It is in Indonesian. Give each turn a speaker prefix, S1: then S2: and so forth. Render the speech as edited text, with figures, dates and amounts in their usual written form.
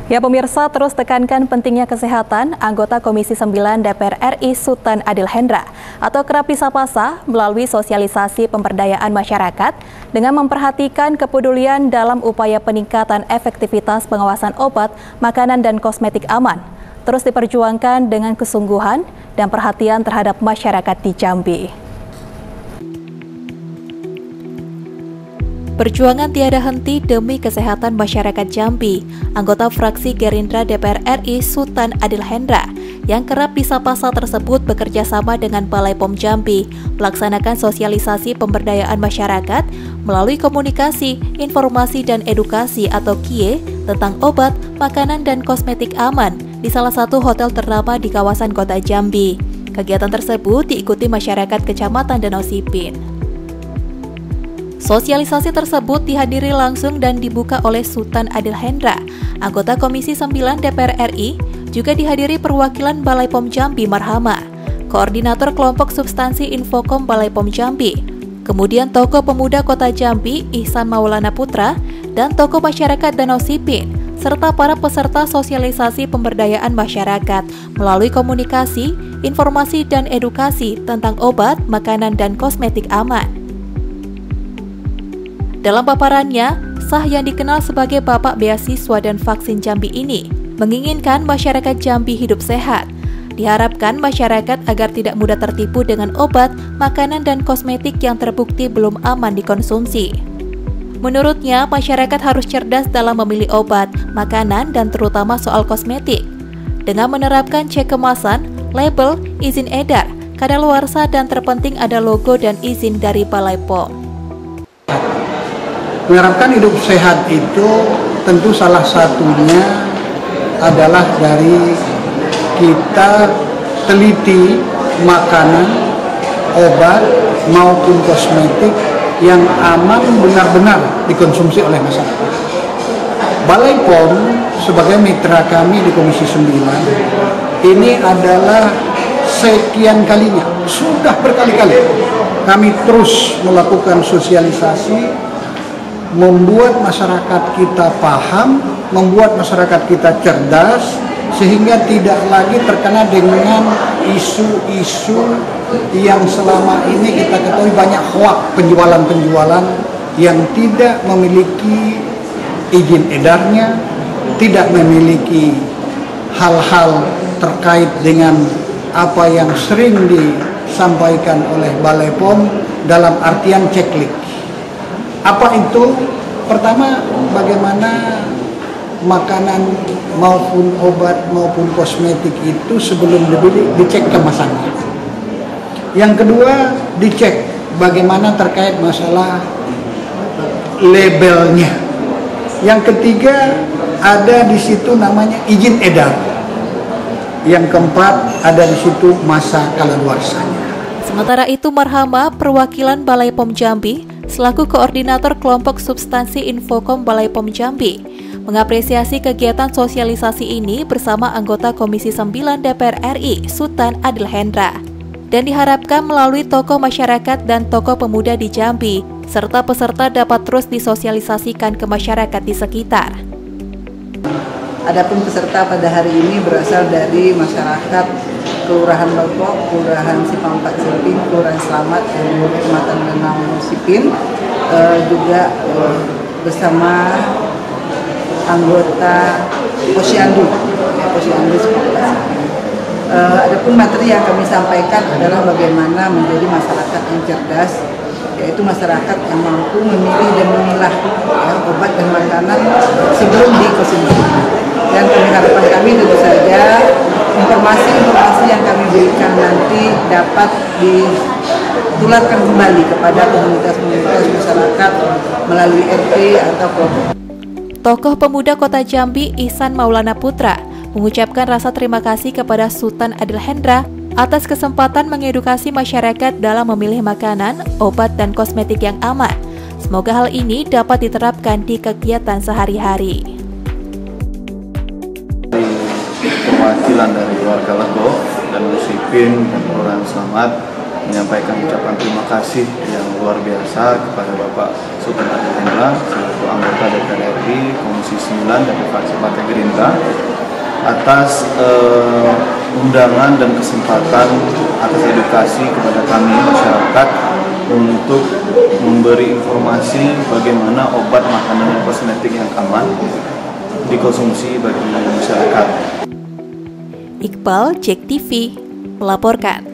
S1: Ya pemirsa, terus tekankan pentingnya kesehatan, anggota Komisi 9 DPR RI Sultan Adil Hendra atau kerap disapa SAH melalui sosialisasi pemberdayaan masyarakat dengan memperhatikan kepedulian dalam upaya peningkatan efektivitas pengawasan obat, makanan, dan kosmetik aman. Terus diperjuangkan dengan kesungguhan dan perhatian terhadap masyarakat di Jambi. Perjuangan tiada henti demi kesehatan masyarakat Jambi, anggota fraksi Gerindra DPR RI Sultan Adil Hendra yang kerap disapa SAH tersebut bekerja sama dengan Balai POM Jambi melaksanakan sosialisasi pemberdayaan masyarakat melalui komunikasi, informasi, dan edukasi atau KIE tentang obat, makanan, dan kosmetik aman di salah satu hotel ternama di kawasan kota Jambi. Kegiatan tersebut diikuti masyarakat Kecamatan Danau Sipin. Sosialisasi tersebut dihadiri langsung dan dibuka oleh Sultan Adil Hendra, anggota Komisi 9 DPR RI, juga dihadiri perwakilan Balai POM Jambi Marhama, Koordinator Kelompok Substansi Infokom Balai POM Jambi, kemudian tokoh pemuda Kota Jambi Ihsan Maulana Putra, dan tokoh masyarakat Danau Sipin, serta para peserta sosialisasi pemberdayaan masyarakat melalui komunikasi, informasi, dan edukasi tentang obat, makanan, dan kosmetik aman. Dalam paparannya, SAH yang dikenal sebagai Bapak Beasiswa dan Vaksin Jambi ini menginginkan masyarakat Jambi hidup sehat. Diharapkan masyarakat agar tidak mudah tertipu dengan obat, makanan, dan kosmetik yang terbukti belum aman dikonsumsi. Menurutnya, masyarakat harus cerdas dalam memilih obat, makanan, dan terutama soal kosmetik. Dengan menerapkan cek kemasan, label, izin edar, kadaluarsa, dan terpenting ada logo dan izin dari Balai POM.
S2: Menerapkan hidup sehat itu tentu salah satunya adalah dari kita teliti makanan, obat maupun kosmetik yang aman benar-benar dikonsumsi oleh masyarakat. Balai POM sebagai mitra kami di Komisi 9 ini adalah sekian kalinya, sudah berkali-kali kami terus melakukan sosialisasi, membuat masyarakat kita paham, membuat masyarakat kita cerdas, sehingga tidak lagi terkena dengan isu-isu yang selama ini kita ketahui banyak hoak penjualan-penjualan yang tidak memiliki izin edarnya, tidak memiliki hal-hal terkait dengan apa yang sering disampaikan oleh Balai POM dalam artian ceklik. Apa itu? Pertama, bagaimana makanan maupun obat maupun kosmetik itu sebelum dibeli dicek kemasannya. Yang kedua, dicek bagaimana terkait masalah labelnya. Yang ketiga, ada di situ namanya izin edar. Yang keempat, ada di situ masa kadaluarsanya.
S1: Sementara itu, Marhama, perwakilan Balai POM Jambi, selaku koordinator kelompok substansi Infokom Balai POM Jambi, mengapresiasi kegiatan sosialisasi ini bersama anggota Komisi 9 DPR RI Sultan Adil Hendra, dan diharapkan melalui tokoh masyarakat dan tokoh pemuda di Jambi, serta peserta dapat terus disosialisasikan ke masyarakat di sekitar.
S3: Adapun peserta pada hari ini berasal dari masyarakat Kelurahan Lopok, Kelurahan Simpang 4 Sipin, Kelurahan Selamat, dan Kecamatan Danau Sipin, juga bersama anggota Posyandu, Posyandu Simpang. Adapun materi yang kami sampaikan adalah bagaimana menjadi masyarakat yang cerdas, yaitu masyarakat yang mampu memilih dan memilah obat dan makanan sebelum dikonsumsi. Dan harapan kami tentu saja informasi-informasi yang kami berikan nanti dapat ditularkan kembali kepada komunitas-komunitas masyarakat melalui RT atau kelompok.
S1: Tokoh pemuda Kota Jambi Ihsan Maulana Putra mengucapkan rasa terima kasih kepada Sultan Adil Hendra atas kesempatan mengedukasi masyarakat dalam memilih makanan, obat, dan kosmetik yang aman. Semoga hal ini dapat diterapkan di kegiatan sehari-hari.
S4: Perwakilan dari warga Lego dan Sipin dan Kelurahan Selamat menyampaikan ucapan terima kasih yang luar biasa kepada Bapak Sultan Adi Hendra selaku anggota DPR RI Komisi 9 dari fraksi Partai Gerindra atas undangan dan kesempatan atas edukasi kepada kami masyarakat untuk memberi informasi bagaimana obat, makanan, dan kosmetik yang aman dikonsumsi bagi masyarakat.
S1: Iqbal, JEK TV, melaporkan.